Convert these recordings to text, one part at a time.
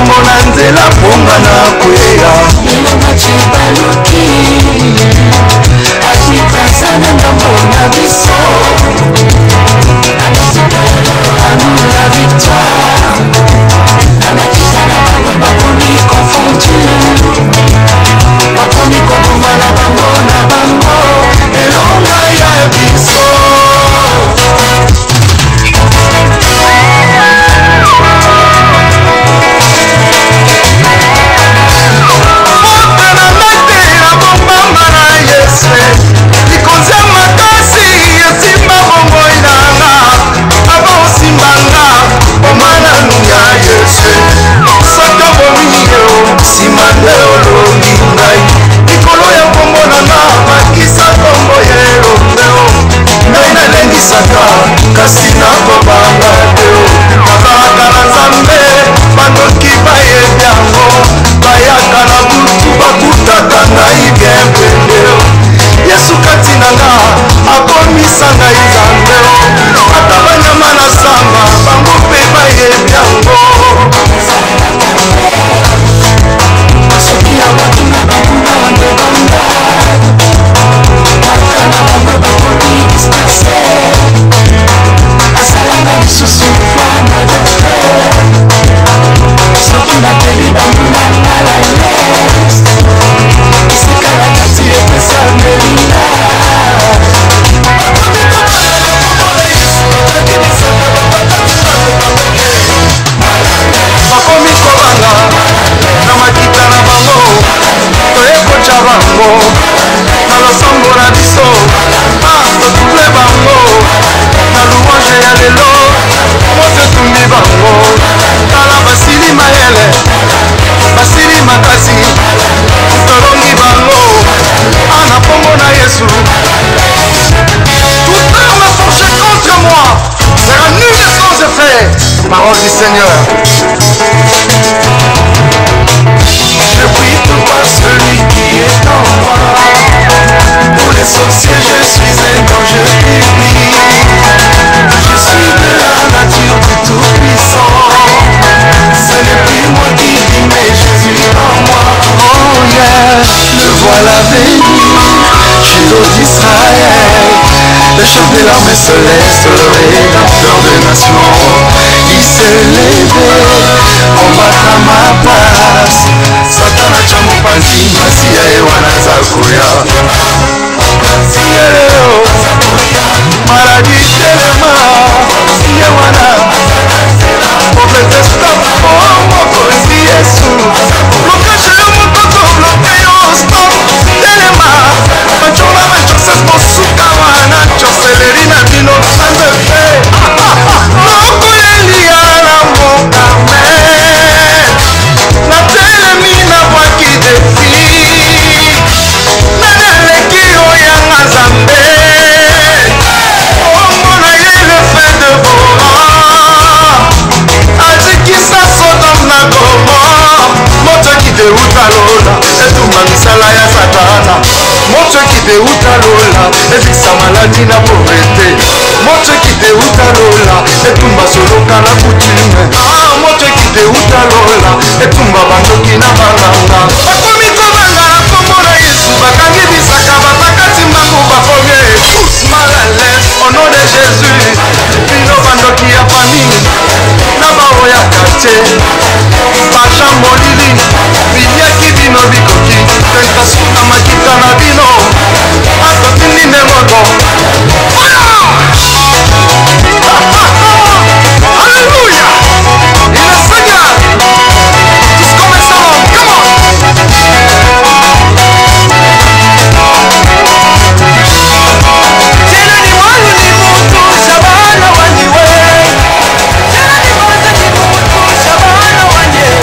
nzela ponga na kwea Ilonga chibaluki Achikasana mbona biso Amour la victoire Anakitana bango bakoni confondu Bakoni koboma na bango Elonga ya biso kasi nakobanga teo bakalaka na nzambe bandoki bayebi yango bayaka na butu bakutaka ngai bien pendeo yesu kati na nga akomisa ngai nzambe ata banyama na samba bango mpe bayebi yango soki abakuna bakuna bandebanda bakana bango bakoni disperse Susu fana de soki napeli bambula ngala les esika na kati epesa melina bakomi kobanga na makita na bango toyekoca bango na losambo na biso totule bango na louange ya lelo moto etumbi bango tala basili mayele basili makasi tolongi bango ana kombo na yesu toute arme forgée contre moi sera nulle sans effet parole du Seigneur. Je prie tout par celui qui est en moi. Pour les sorciers je suis un ange divin. Je suis de la nature du Tout-Puissant. Ce n'est plus moi qui vis mais Jésus en moi. Oh yeah, le voilà venu, Shiloh d'Israël. Le chef de l'armée céleste, le rédempteur des nations. Il s'est levé, combattre à ma place. Satana chamupanzi, Masia et Wana Zakuya. Sieleo, maladie telema, Siye Wana. Pauvreté stop, oh mokozi Yesu. Blocage yo mokoto, bloqué yo stop, telema. Machola machoses mosuka wana, choseleri na bino sanze fe. Moko elia na mokame, na telemi na bwaki defi. Nani aleki oyanga Nzambe, omona ye le fin de Bora. Azikisa Sodome na Gomorra. Moto kideuta lola, etumba misala ya Satana. Moto kideuta lola, ebisa maladi na pauvreté. Moto kideuta lola, etumba soloka na coutume. Moto kideuta lola, etumba bandoki na banganga. Bakomi kobanga na kombo na Yesu, bakangi bisaka batakati mbangu bakomi tous mal à l'aise au nom de Jésus. Bino bandoki ya famille na bao ya quartier. Bacha molili biliaki bino bikoki tenkasuka makita na bino atotindi nde moko. Alléluia, il est Seigneur. Tous commençons, come on. Tena ni wanu ni mutu shabana wanyiwe. Tena ni mwanza ni mutu shabana wanyiwe.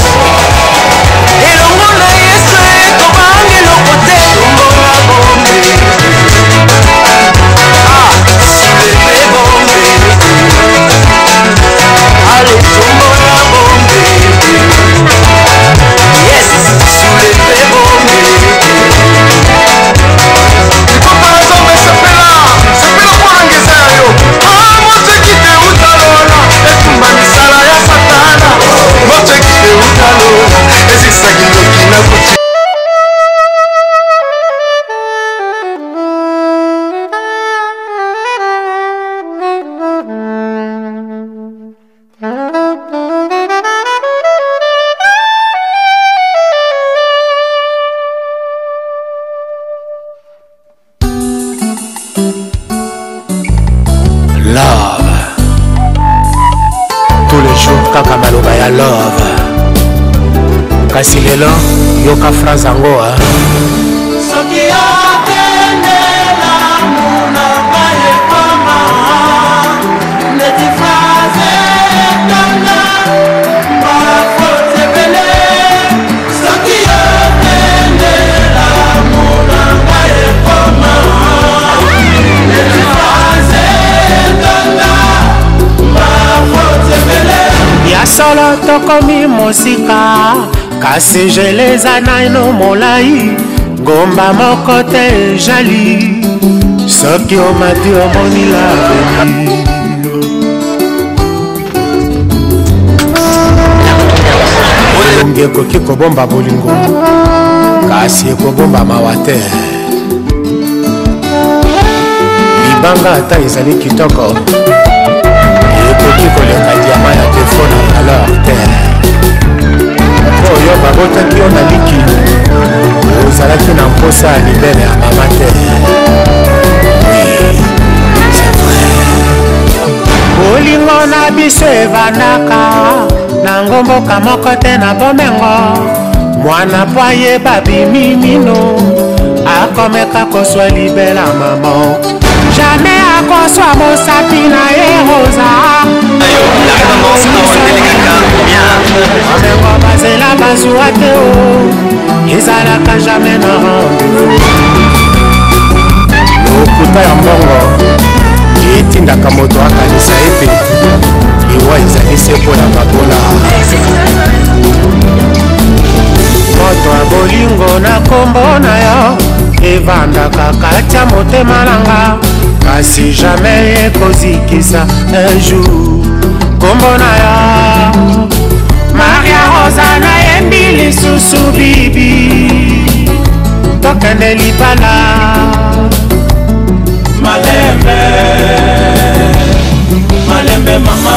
kasi lelo yoka phrase yango soki okendela muna bayekoma neti phrase etona bafotebele soki okendela muna bayekoma neti phrase etona bafotebele ya solo tokomi mosika kasi jeleza naino molai ngomba moko te jali soki omati omoni laveni elongi ekoki kobomba bolingo kasi ekobomba mawa te libanga ata ezali kitoko ekoki koleka diama ya defo na valeur te oyo babotaki yo na liki ozalaki na mposa ya libele ya mama te bolingo na biso evandaka na ngomboka moko te na bomengo mwana po ayeba bimimino akomeka koswa libela mama jamais akoswa mosapi na ye rosa amengo bazela bazwa te o ezalaka jamais na rendez-vous lokuta ya mbongo etindaka moto akanisa ete liwa ezali se mpo na babola moto ya bolingo na kombo na yo evandaka kati ya motema nanga kasi jamais ekozikisa un jour kombo na yo Maria Rosa na yembi lisusu bibi tokende libala malembe malembe mama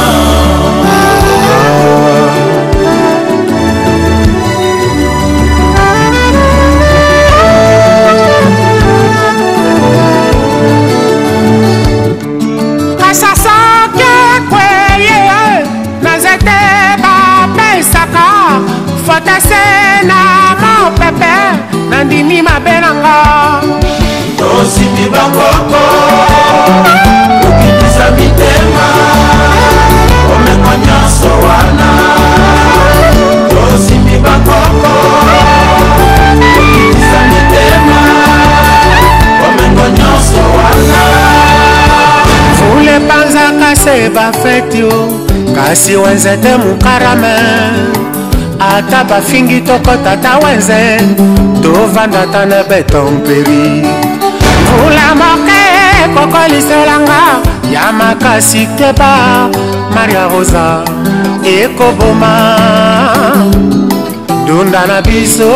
kasasoke kweye nazete bapesaka fotase na mopepe nandimi mabe nanga tosimbi bakoko okitisa mitema omengo nyonso wana tosimbi bakoko okitisa mitema omengo nyonso wana fule panzaka se bafeti o kasi wenze te mukarame ata bafingi tokotata wenze tovanda ta na betomperi mvula moke kokoliselanga ya makasi keba Maria Rosa ekoboma dunda na biso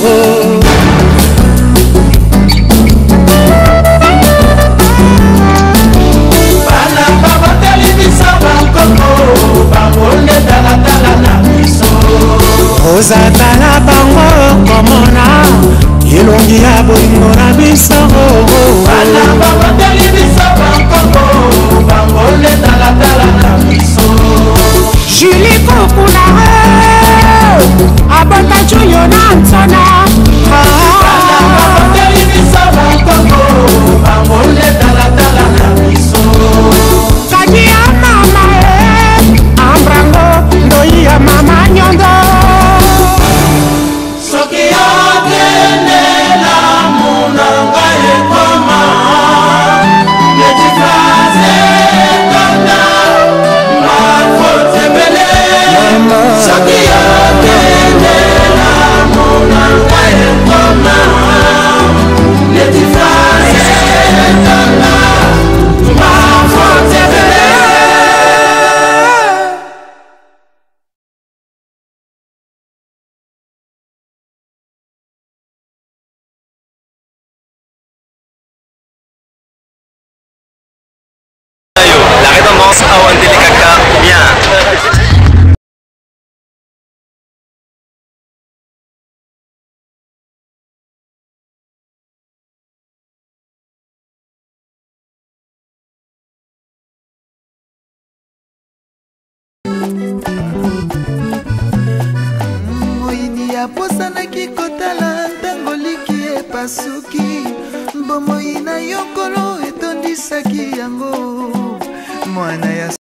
bana baboteli biso bankoko bangonde talatala na biso ozatala bango komona elongi ya bolingo na biso bana baboteli biso bankoko bangonde talatala na biso Julie kokuna abota chuyo na nsana bana baboteli biso bankoko bangonde talatala na biso kaki ya mama ambrango ndoi ya mama nyondo soki okendela muna ngai ekoma neti phrase etona bafotebele aposanaki kotala ntango liki epasuki bomoi na yokolo etondisaki yango mwana ya